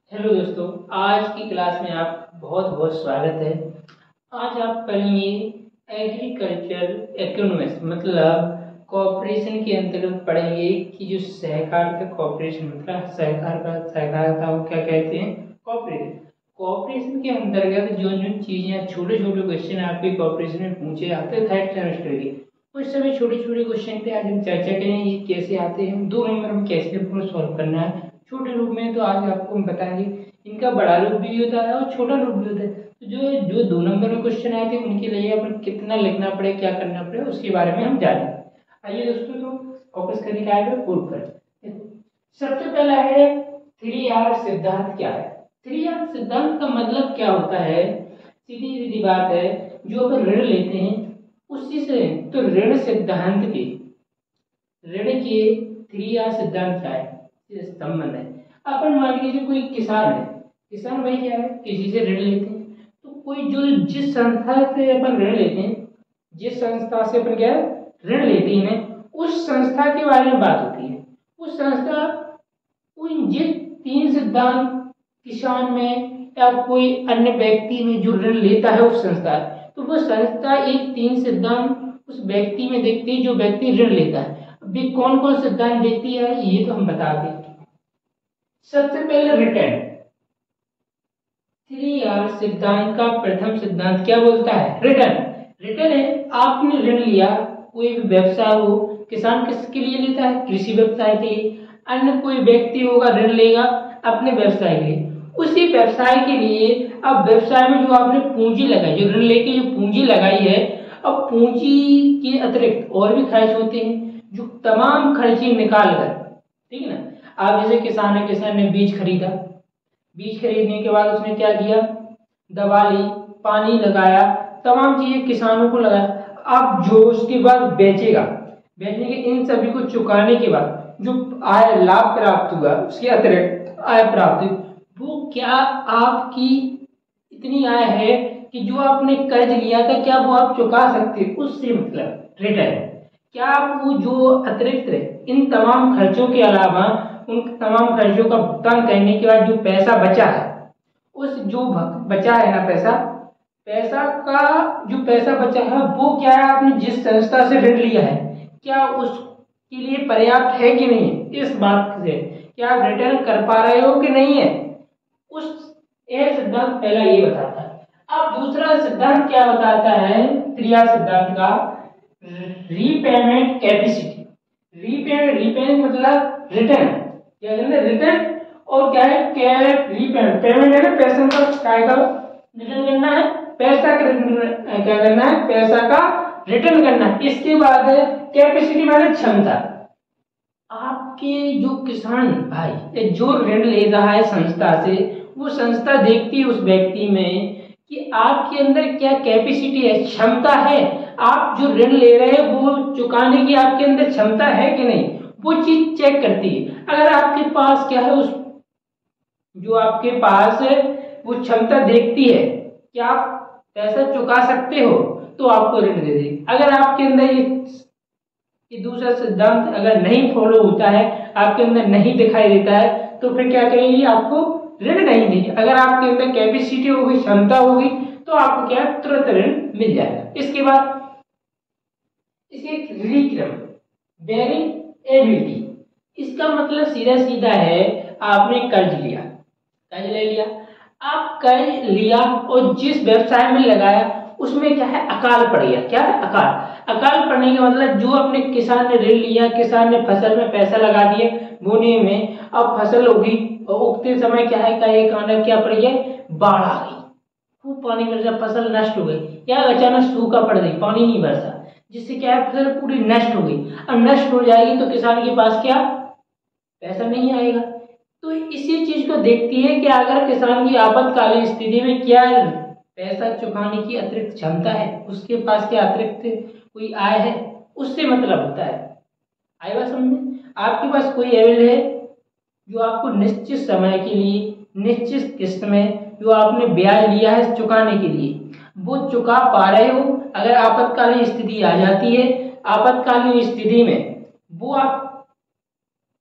Hello दोस्तों, आज की क्लास में आप बहुत बहुत स्वागत है। आज आप पढ़ेंगे एग्रीकल्चर इकोनॉमिक्स मतलब कॉरपोरेशन के अंतर्गत पढ़ेंगे कि जो सहकारिता कॉरपोरेशन मतलब सहकारिता को क्या कहते हैं, कॉरपोरेशन। कॉरपोरेशन के अंतर्गत जो जो चीज़ें छोटे छोटे क्वेश्चन आपके कॉरपोरेशन में पूछे जाते हैं थर्ड सेमेस्टर के, उस सभी छोटे छोटे क्वेश्चन पे आज हम चर्चा करेंगे। ये कैसे आते हैं, 2 नंबर में कैसे उनको सॉल्व करना है छोटे रूप में। तो आज आपको हम बताएंगे इनका बड़ा रूप भी होता है और छोटा रूप भी होता है। तो जो जो 2 नंबर में क्वेश्चन आए थे उनके लिए अपन कितना लिखना पड़े, क्या करना पड़े, उसके बारे में हम जानेंगे। आइए दोस्तों, तो फोकस करने का आएगा बोर्ड पर। सबसे पहला है 3R सिद्धांत क्या है। 3R सिद्धांत का मतलब क्या होता है, सीधी सीधी बात है, जो अपन ऋण लेते हैं उसी से, तो ऋण सिद्धांत के ऋण के 3R सिद्धांत क्या है, संबंध है। अपन मान लीजिए कोई किसान है, किसान भाई क्या है, किसी से ऋण लेते हैं, तो कोई जो जिस संस्था से अपन ऋण लेते हैं, जिस संस्था से अपन क्या ऋण लेते हैं, उस संस्था के बारे में बात होती है। उस संस्था उन जिस 3 सिद्धांत किसान में या कोई अन्य व्यक्ति में जो ऋण लेता है उस संस्था, तो वो संस्था एक 3 सिद्धांत उस व्यक्ति में देखती है जो व्यक्ति ऋण लेता है। अभी कौन कौन सिद्धांत देखती है ये तो हम बता दें। सबसे पहले रिटर्न। 3R सिद्धांत का प्रथम सिद्धांत क्या बोलता है, रिटर्न। रिटर्न है, आपने ऋण लिया, कोई भी व्यवसाय हो, किसान किसके लिए लेता है, कृषि व्यवसाय के लिए। अन्य कोई व्यक्ति होगा ऋण लेगा अपने व्यवसाय के लिए, उसी व्यवसाय के लिए। अब व्यवसाय में जो आपने पूंजी लगाई, जो ऋण लेके जो पूंजी लगाई है, अब पूंजी के अतिरिक्त और भी खर्च होते हैं, जो तमाम खर्चे निकाल कर, ठीक है ना। आप जैसे किसान है, किसान ने बीज खरीदा, बीज खरीदने के बाद उसने क्या किया, दवा ली, पानी लगाया, तमाम चीजें किसानों को लगाया। अब जो उसके बाद बेचेगा, बेचने के इन सभी को चुकाने के बाद जो आय लाभ प्राप्त हुआ, उसके अतिरिक्त आय प्राप्त हुई, वो क्या आपकी इतनी आय है कि जो आपने कर्ज लिया था क्या वो आप चुका सकते, उससे मतलब रिटर्न। क्या आप वो जो अतिरिक्त है इन तमाम खर्चों के अलावा उन तमाम खर्चों का भुगतान करने के बाद जो पैसा बचा है, उस जो बचा है ना पैसा, पैसा का जो पैसा बचा है वो क्या है, आपने जिस संस्था से ऋण लिया है क्या उसके लिए पर्याप्त है कि नहीं है, इस बात से क्या आप रिटर्न कर पा रहे हो कि नहीं है, उस यह सिद्धांत पहला ये बताता है। अब दूसरा सिद्धांत क्या बताता है 3R सिद्धांत का, रीपेमेंट कैपेसिटी। रीपेमेंट मतलब रिटर्न, क्या करना रिटर्न, और क्या है रीपेमेंट, पेमेंट है ना पैसा का, क्या का रिटर्न करना है, पैसा का क्या करना है, पैसा का रिटर्न करना है। इसके बाद कैपेसिटी माने क्षमता। आपके जो किसान भाई जो ऋण ले रहा है संस्था से, वो संस्था देखती है उस व्यक्ति में कि आपके अंदर क्या कैपेसिटी है, क्षमता है, आप जो ऋण ले रहे हैं वो चुकाने की आपके अंदर क्षमता है कि नहीं, वो चीज चेक करती है। अगर आपके पास क्या है, उस जो आपके पास है वो क्षमता देखती है कि आप पैसा चुका सकते हो, तो आपको ऋण दे देगी। अगर आपके अंदर ये दूसरा सिद्धांत अगर नहीं फॉलो होता है, आपके अंदर नहीं दिखाई देता है, तो फिर क्या करेगी, आपको ऋण नहीं देगी। अगर आपके अंदर कैपेसिटी होगी, क्षमता होगी, तो आपको क्या तुरंत ऋण मिल जाएगा। इसके बाद इसे रिक्रम, बेरिंग एबिलिटी। इसका मतलब सीधा सीधा है, आपने कर्ज लिया, कर्ज ले लिया, आप कर्ज लिया और जिस व्यवसाय में लगाया उसमें क्या है, अकाल पड़ गया। क्या है, अकाल। अकाल पड़ने का मतलब जो अपने किसान ने ऋण लिया, किसान ने फसल में पैसा लगा दिया बोने में, अब फसल होगी और उगते समय क्या है, क्या पड़ गया, बाढ़ आ गई, खूब पानी बरसा, फसल नष्ट हो गई, या अचानक सूखा पड़ गई, पानी नहीं बरसा, जिससे क्या है फसल पूरी नष्ट हो गई। अब नष्ट हो जाएगी तो किसान के पास क्या पैसा नहीं आएगा। तो इसी चीज को देखती है कि अगर किसान की आपातकालीन स्थिति में क्या पैसा चुकाने की अतिरिक्त क्षमता है, उसके पास क्या अतिरिक्त कोई आय है, उससे मतलब होता है। आय बात समझ में, आपके पास कोई एवल है जो आपको निश्चित समय के लिए, निश्चित किस्त में जो आपने ब्याज लिया है चुकाने के लिए, वो चुका पा रहे हो। अगर आपातकालीन स्थिति आ जाती है, आपातकालीन स्थिति में वो आप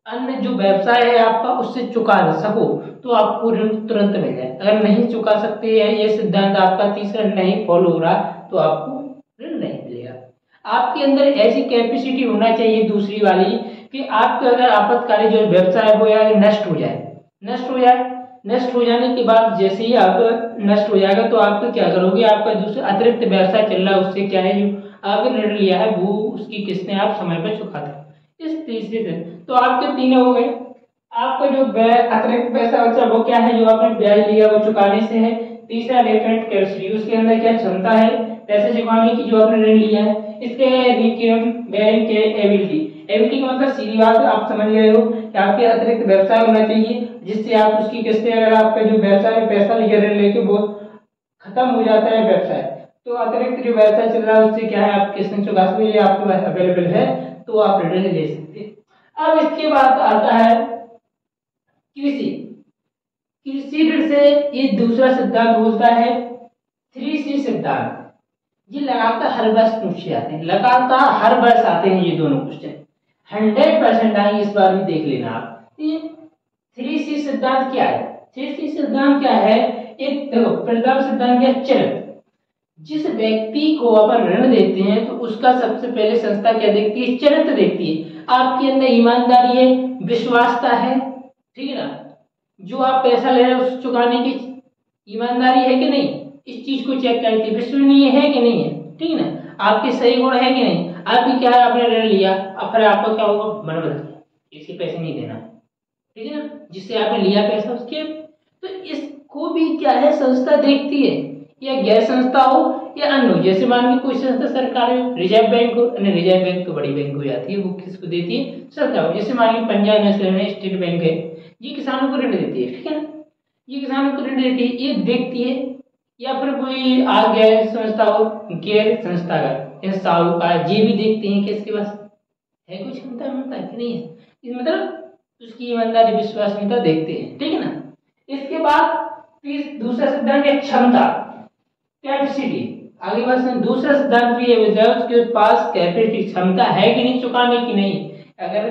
अन्य जो व्यवसाय है आपका उससे चुका सको तो आपको ऋण तुरंत मिल जाए। अगर नहीं चुका सकते या ये सिद्धांत आपका तीसरा नहीं फॉलो हो रहा तो आपको ऋण नहीं मिलेगा। आपके अंदर ऐसी कैपेसिटी होना चाहिए दूसरी वाली कि आपका अगर आपातकालीन जो व्यवसाय हो या नष्ट हो जाए, नष्ट हो जाने के बाद जैसे ही आप नष्ट हो जाएगा तो आप क्या करोगे, आपका दूसरा अतिरिक्त व्यवसाय चल रहा है उससे क्या है जो आपने ऋण लिया है वो उसकी किस्तें आप समय पर चुका दो। इस तीसरे से तो आपके तीन हो गए। आपका जो अतिरिक्त पैसा बचा वो क्या है, जो आपने ब्याज लिया वो चुकाने से है। तीसरा लेटेंट कैपेसिटी, उसके अंदर क्या क्षमता है पैसे चुकाने की जो आपने ऋण लिया है। इसके रिकम बेयरिंग के एबिलिटी का मतलब सीधी बात आप समझ गए हो कि आपके अतिरिक्त व्यवसाय होना चाहिए जिससे आप उसकी किस्तें, अगर आपका जो व्यवसाय पैसा लिया ऋण लेके वो खत्म हो जाता है व्यवसाय तो अतिरिक्त जो व्यवसाय चल रहा है उससे क्या है आप किस्तें चुका सकते, ये आपके पास अवेलेबल है तो आप ऋण ले सकते हैं। अब इसके बाद आता है कृषि ऋण से ये दूसरा सिद्धांत बोलता है 3C सिद्धांत। ये लगातार हर वर्ष पूछे जाते हैं, लगातार हर वर्ष आते हैं ये दोनों क्वेश्चन, 100% आएंगे, इस बार भी देख लेना आप। ये 3C सिद्धांत क्या है? 3C सिद्धांत क्या है? एक प्रथम सिद्धांत क्या? चरित्र। जिस व्यक्ति को अपन ऋण देते हैं तो उसका सबसे पहले संस्था क्या देखती है? चरित्र देखती है। आपके अंदर ईमानदारी है, विश्वासता है, ठीक है ना, जो आप पैसा ले रहे हो उस चुकाने की ईमानदारी है कि नहीं, इस चीज को चेक करती है। विश्वसनीय है कि नहीं है, ठीक है ना, आपके सही गुण है कि नहीं। आपकी क्या है, आपने ऋण लिया अब फिर आपका क्या होगा, मन बदल गया, इसके पैसे नहीं देना, ठीक है ना, जिससे आपने लिया पैसा उसके। तो इसको भी क्या है संस्था देखती है, या गैर संस्था हो या अन्य हो। जैसे मान ली कोई संस्था सरकारी हो, रिजर्व बैंक हो, रिजर्व बैंक तो बड़ी बैंक हो जाती है, वो किसको देती है? सरकार। जैसे मान ली पंजाब नेशनल स्टेट बैंक है, ये किसानों को ऋण देती है, ठीक है ना, ये किसानों को ऋण देती है, ये देखती है। या फिर कोई गैर संस्था हो, गैर संस्था का साहूकार, ये भी देखते हैं कि इसके पास है कुछ क्षमता मिलता है कि नहीं है, इस मतलब उसकी ईमानदारी विश्वसनीयता देखते हैं, ठीक है ना। इसके बाद दूसरा सिद्धांत है क्षमता, कैपेसिटी। आगे बस दूसरा सिद्धांत भी है उसके पास कैपेसिटी क्षमता है कि नहीं चुकाने की नहीं। अगर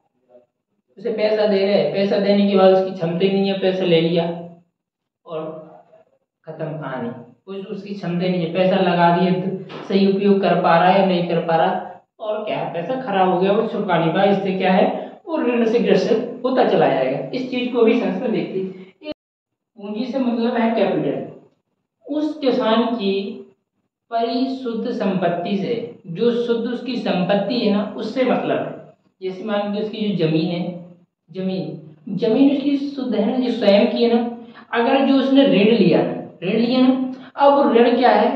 उसे पैसा दे रहे हैं, पैसा देने के बाद उसकी क्षमता ही नहीं है, पैसा ले लिया और खत्म कहानी, कुछ उसकी क्षमता नहीं है, पैसा लगा दिए सही उपयोग कर पा रहा है या नहीं कर पा रहा, और क्या है पैसा खराब हो गया वो चुका नहीं पाया, इससे क्या है वो ऋण से ग्रसित होता चला जाएगा। इस चीज को भी संस्था देखती है। पूंजी से मतलब है कैपिटल, उस किसान की परिशुद्ध संपत्ति से, जो शुद्ध उसकी संपत्ति है ना उससे मतलब है। जैसे मान लीजिए उसकी जो जमीन है, जमीन उसकी शुद्ध है ना, जो स्वयं की है ना। अगर जो उसने ऋण लिया ना, अब वो ऋण क्या है,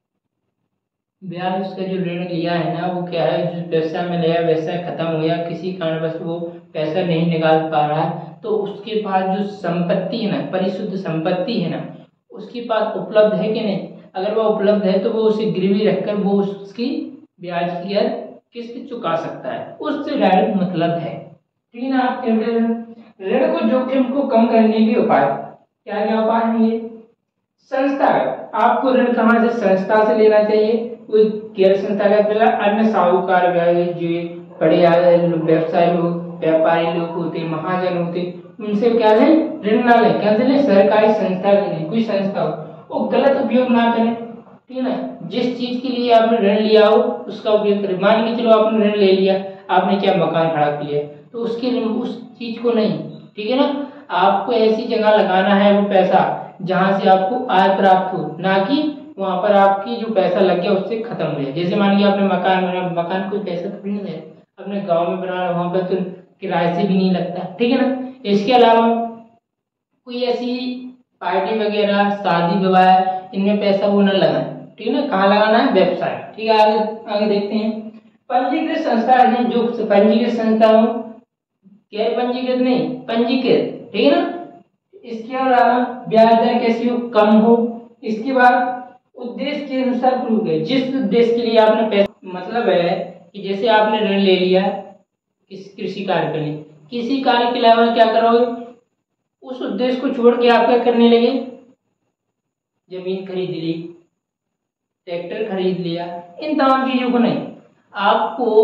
ब्याज उसका जो ऋण लिया है ना वो क्या है, जो पैसा में लिया वैसा खत्म हो गया, किसी कारणवश वो पैसा नहीं निकाल पा रहा है, तो उसके पास जो संपत्ति है ना, परिशुद्ध संपत्ति है ना, उसके पास उपलब्ध है कि नहीं। अगर वो उपलब्ध है तो वो उसे गिरवी रखकर वो उसकी ब्याज की किस्त चुका सकता है, उससे डायरेक्ट मतलब है, ठीक है ना। आप ऋण को जोखिम को कम करने के उपाय क्या क्या उपाय है ये? संस्था, आपको ऋण कहाँ से, संस्था से लेना चाहिए, कोई गैर संस्थागत मिला, अन्य साहूकार जो बड़े व्यवसाय लोग, व्यापारी लोग होते, महाजन होते, उनसे क्या लें, ऋण ना लें, क्या लें, सरकारी संस्था से लें, कोई संस्था हो, वो गलत उपयोग ना करें, ठीक है ना। जिस चीज के लिए आपने ऋण लिया हो उसका उपयोग करें। मान के चलो आपने ऋण ले लिया, आपने क्या मकान खड़ा किया, तो उसके उस चीज को नहीं, ठीक है ना, आपको ऐसी जगह लगाना है वो पैसा जहां से आपको आय प्राप्त हो, ना कि वहां पर आपकी जो पैसा लग गया उससे खत्म हो जाए। जैसे मान लिया आपने मकान बनाया, मकान कोई पैसा थोड़ी नहीं है, अपने गांव में बनाना, वहां पर तो किराए से भी नहीं लगता, ठीक है ना। इसके अलावा कोई ऐसी पार्टी वगैरह, शादी विवाह, इनमें पैसा वो न लगाए, ठीक है ना। कहाँ लगाना है, व्यवसाय, ठीक है। आगे आगे देखते हैं पंजीकृत संस्था है, जो पंजीकृत संस्था हो, गैर पंजीकृत नहीं, पंजीकृत, ठीक है ना। इसके अलावा ब्याज दर कैसी हो, कम हो। इसके बाद उद्देश्य के अनुसार प्रयोग है, जिस उद्देश्य के लिए आपने पैसा, मतलब है कि जैसे आपने ऋण ले लिया किसी कृषि कार्य के लिए, किसी कार्य के अलावा क्या करोगे, उस उद्देश्य को छोड़ के आप क्या करने लगे, जमीन खरीद ली, ट्रैक्टर खरीद लिया, इन तमाम चीजों को नहीं, आपको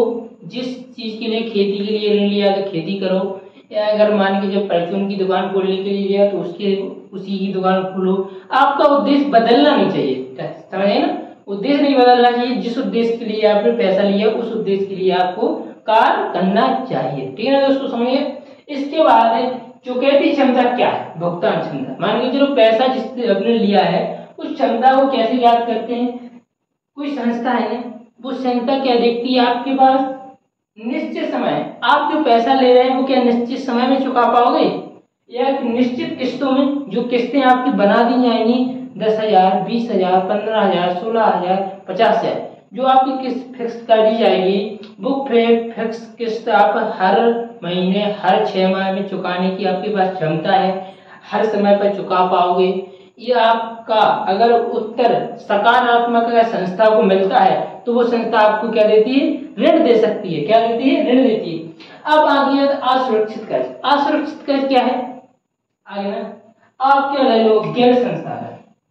जिस चीज के लिए खेती के लिए ऋण लिया तो खेती करो, या अगर मान के जब परचून की दुकान खोलने के लिए लिया तो उसी की दुकान खोलो। आपका उद्देश्य बदलना नहीं चाहिए, समझे ना, उद्देश्य नहीं बदलना चाहिए। जिस उद्देश्य के लिए आपने पैसा लिया उस उद्देश्य के लिए आपको कार्य करना चाहिए, ठीक है ना दोस्तों, समझिए। इसके बाद चुकौती क्षमता क्या है, भुगतान क्षमता। मान लीजिए चलो पैसा जिससे आपने लिया है उस क्षमता को कैसे याद करते हैं, कोई संस्था है ना, वो संस्था क्या देखती है, आपके पास निश्चित समय, आप जो पैसा ले रहे हैं वो क्या निश्चित समय में चुका पाओगे, या निश्चित किस्तों में, जो किस्तें आपकी बना दी जाएंगी 10,000, 20,000, 15,000, 16,000, 50,000, जो आपकी किस्त फिक्स कर दी जाएगी, वो फिक्स किस्त आप हर महीने, हर 6 माह में चुकाने की आपके पास क्षमता है, हर समय पर चुका पाओगे। ये आपका अगर उत्तर सकारात्मक अगर संस्था को मिलता है तो वो संस्था आपको क्या देती है, ऋण दे सकती है। क्या देती है, ऋण देती है। अब आगे असुरक्षित कर्ज। असुरक्षित कर्ज क्या है, आगे ना, आप क्या ले लो, गैर संस्था है,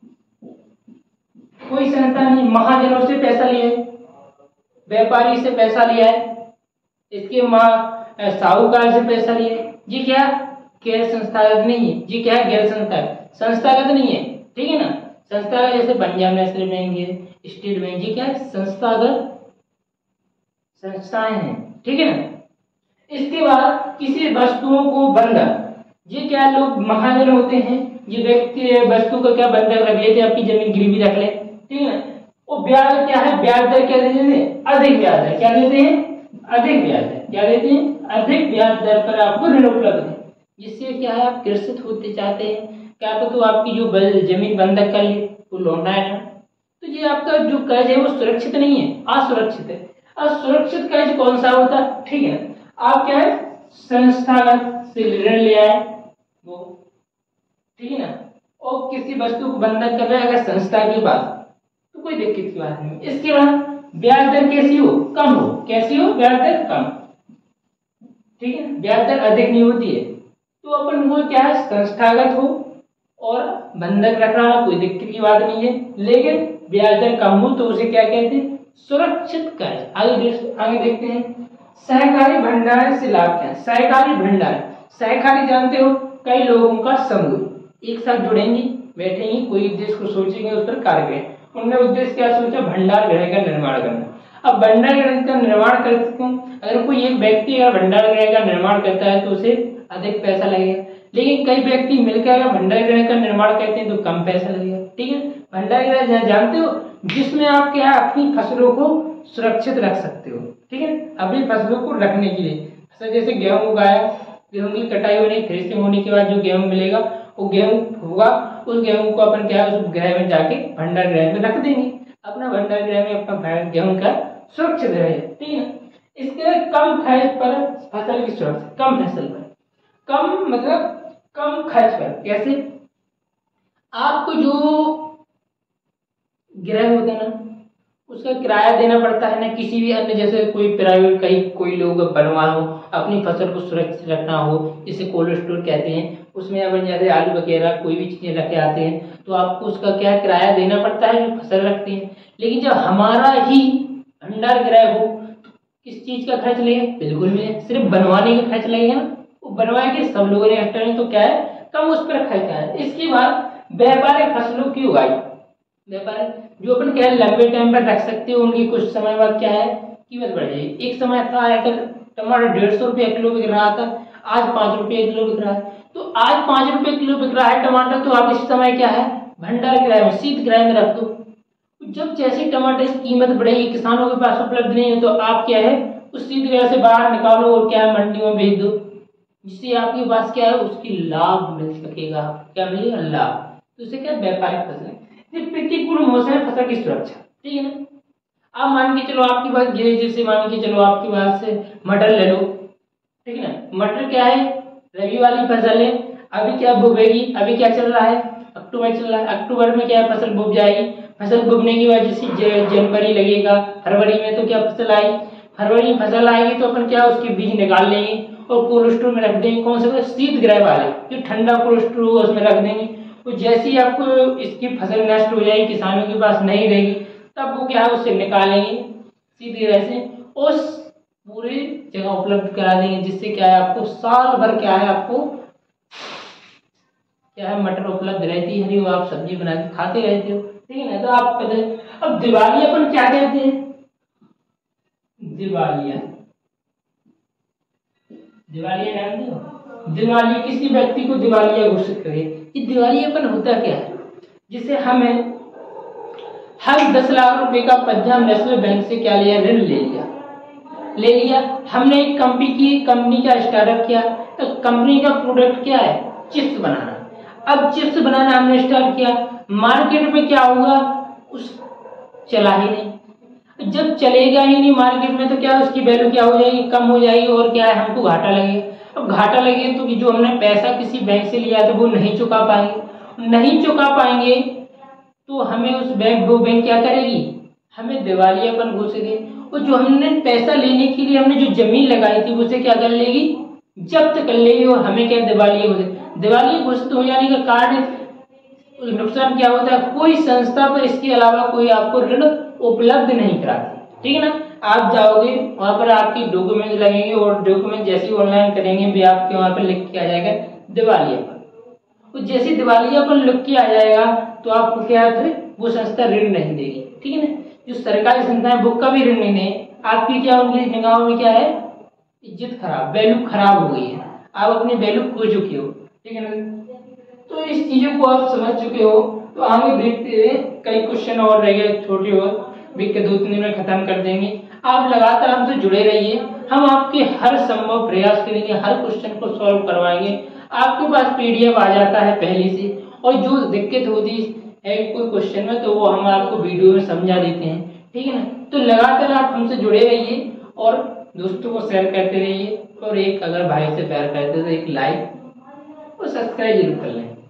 कोई संस्था नहीं, महाजनों से पैसा लिया है, व्यापारी से पैसा लिया है, इसके साहूकार से पैसा लिया है, ये क्या गैर संस्थागत नहीं है, ये क्या है, गैर संस्थागत नहीं है, ठीक है ना। संस्थागत जैसे पंजाब नेशनल बैंक है, स्टेट बैंक, ये क्या है, संस्थागत संस्थाएं हैं, ठीक है ना। इसके बाद किसी वस्तुओं को बंधक, ये क्या लोग महाजन होते हैं, ये व्यक्ति वस्तु को क्या बंधक रख लेते हैं, आपकी जमीन गिरवी रख ले, ठीक है ना। और ब्याज क्या है, ब्याज दर क्या देते हैं, अधिक ब्याज दर, क्या देते हैं, अधिक ब्याज दर, क्या देते हैं, अधिक ब्याज दर पर आपको ऋण उपलब्ध है, जिससे क्या है आप ग्रसित होते चाहते हैं, क्या तो आपकी जो जमीन बंधक कर ली वो लौटना है ना। तो ये आपका जो कर्ज है वो सुरक्षित नहीं है, असुरक्षित है। असुरक्षित कर्ज कौन सा होता है, ठीक है ना, आप क्या है संस्थागत से ऋण लिया है वो, ठीक है ना, और किसी वस्तु को बंधक कर रहे हैं अगर संस्था के पास तो कोई दिक्कत की बात नहीं। इसके बाद ब्याज दर कैसी हो, कम हो, कैसी हो, ब्याज दर कम, ठीक है, ब्याज दर अधिक नहीं होती है, तो अपन वो क्या है संस्थागत हो और बंधक रखना कोई दिक्कत की बात नहीं है, लेकिन ब्याज दर कम हो तो उसे क्या कहते हैं, सुरक्षित कर्ज। आगे देखते हैं सहकारी भंडार से लाभ क्या है। सहकारी भंडार, सहकारी जानते हो, कई लोगों का समूह एक साथ जुड़ेंगे, बैठेंगे, कोई उद्देश्य को सोचेंगे, उस पर कार्य करें। उन्होंने उद्देश्य क्या सोचा, भंडार गृह का निर्माण करना। अब भंडार गृह का निर्माण करते हैं, अगर कोई एक व्यक्ति अगर भंडार गृह का निर्माण करता है तो उसे अधिक पैसा लगेगा, लेकिन कई व्यक्ति मिलकर अगर भंडार गृह का निर्माण करते हैं तो कम पैसा लगेगा, ठीक है। भंडार गृह जानते हो, जिसमें आप क्या है अपनी फसलों को सुरक्षित रख सकते हो, ठीक है, अपनी फसलों को रखने के लिए। जैसे गेहूं उगाया, गेहूं की कटाई होने थ्रेसिंग होने के बाद जो गेहूं मिलेगा वो गेहूं होगा, उस गेहूं को अपन क्या है उस गृह में जाके भंडार गृह में रख देंगे, अपना भंडार गृह में अपना गेहूं का सुरक्षित रहे, ठीक है। इसके कम खर्च पर फसल की सुरक्षा, कम फसल पर, कम मतलब कम खर्च पर, कैसे, आपको जो गृह होता है ना उसका किराया देना पड़ता है ना, किसी भी अन्य जैसे कोई प्राइवेट कहीं कोई लोग बनवाना हो, अपनी फसल को सुरक्षित रखना हो, जिसे कोल्ड स्टोर कहते हैं, उसमें अपन जैसे आलू वगैरह कोई भी चीजें रखे आते हैं तो आपको उसका क्या किराया देना पड़ता है जो फसल रखते हैं। लेकिन जब हमारा ही भंडार गृह हो तो किस चीज का खर्च लगेगा, बिल्कुल भी नहीं, सिर्फ बनवाने का खर्च लगेगा, वो बनवा के सब लोगों ने इकट्ठा तो क्या है कम उस पर खर्च है। इसके बाद व्यापारिक फसलों की उगाई, व्यापार जो अपन क्या है लंबे टाइम पर रख सकते हो, उनकी कुछ समय बाद क्या है कीमत बढ़ जाएगी। एक समय था अगर टमाटर 150 रुपये किलो बिक रहा था, आज 5 रुपये किलो बिक रहा है, तो आज 5 रुपये किलो बिक रहा है टमाटर, तो आप इस समय क्या है भंडार गृह में शीत गृह में रख दो। जब जैसे टमाटर की कीमत बढ़ेगी, किसानों के पास उपलब्ध नहीं है, तो आप क्या है उस शीत गृह से बाहर निकालो और क्या है मंडियों में भेज दो, जिससे आपके पास क्या है उसकी लाभ मिल सकेगा, क्या मिलेगा लाभ। तो इसे क्या व्यापारिक फसल, प्रतिकूल मौसम में फसल की सुरक्षा, ठीक है ना। आप मान के चलो आपकी बात ये, जैसे मान के चलो आपकी बात से मटर ले लो, ठीक है ना, मटर क्या है रबी वाली फसल है, अभी क्या बुबेगी, अभी क्या चल रहा है अक्टूबर चल रहा है, अक्टूबर में क्या है फसल बुब जाएगी, फसल बुबने की वजह से जनवरी लगेगा, फरवरी में तो क्या फसल आएगी, फरवरी में फसल आएगी तो अपन क्या उसके बीज निकाल लेंगे और कोल्ड स्टोर में रख देंगे, कौन से शीत गृह वाले जो ठंडा कोल्ड स्टोर होगा उसमें रख देंगे। तो जैसे ही आपको इसकी फसल नष्ट हो जाएगी, किसानों के पास नहीं रहेगी, तब वो क्या है उससे निकालेंगे शीत गृह से, उस पूरे जगह उपलब्ध करा देंगे, जिससे क्या है आपको साल भर क्या है आपको क्या है मटर उपलब्ध रहती है, वो आप सब्जी बना के खाते रहते हो, ठीक है ना। तो आप पता अब दिवाली अपन क्या कहते हैं, दिवालिया दिवालिया जानते हो, दिवाली किसी व्यक्ति को दिवालिया घोषित करे। ये दिवालियापन होता क्या है, जिसे हमें हर 10 लाख रुपए का पंजाब नेशनल बैंक से क्या लिया, ऋण ले लिया। हमने एक कंपनी का स्टार्टअप किया, तो कंपनी का प्रोडक्ट क्या है, चिप्स बनाना। अब चिप्स बनाना हमने स्टार्ट किया, मार्केट में क्या होगा, उस चला ही नहीं। जब चलेगा ही नहीं मार्केट में तो क्या उसकी वैल्यू क्या हो जाएगी, कम हो जाएगी, और क्या है हमको घाटा लगेगा। अब घाटा लगे तो जो हमने पैसा किसी बैंक से लिया था वो नहीं चुका पाएंगे, तो हमें वो बैंक क्या करेगी, हमें दिवालियापन घोषित। और जो हमने पैसा लेने के लिए हमने जो जमीन लगाई थी उसे क्या कर लेगी, जब्त कर लेगी, और हमें क्या दिवालिया घोषित हो जाने का कारण नुकसान क्या होता है, कोई संस्था पर इसके अलावा कोई आपको ऋण उपलब्ध नहीं कराती, ठीक है ना। आप जाओगे वहां पर आपकी डॉक्यूमेंट लगेंगे, और डॉक्यूमेंट जैसे ही ऑनलाइन करेंगे भी आपके वहां पर लिख के आ जाएगा दिवालियापन। तो जैसे दिवालियापन लिख के आ जाएगा तो आपको क्या है, वो संस्था ऋण नहीं देगी, ठीक है ना। जो सरकारी संस्था है वो कभी ऋण नहीं देगी, आपकी क्या उनकी निगाहों में क्या है, इज्जत खराब, वैल्यू खराब हो गई है, आप अपनी वैल्यू खो चुके हो, ठीक है ना। तो इस चीजों को आप समझ चुके हो, तो आगे देखते हुए कई क्वेश्चन और रह गए छोटे, और भी 2-3 दिन में खत्म कर देंगे। आप लगातार हमसे जुड़े रहिए, हम आपके हर संभव प्रयास करेंगे, हर क्वेश्चन को सॉल्व करवाएंगे। आपके पास पीडीएफ आ जाता है पहले से, और जो दिक्कत होती है कोई क्वेश्चन में तो वो हम आपको वीडियो में समझा देते हैं, ठीक है ना। तो लगातार आप हमसे जुड़े रहिए, और दोस्तों को शेयर करते रहिए, और एक अगर भाई से प्यार करते तो एक लाइक और सब्सक्राइब जरूर कर लें।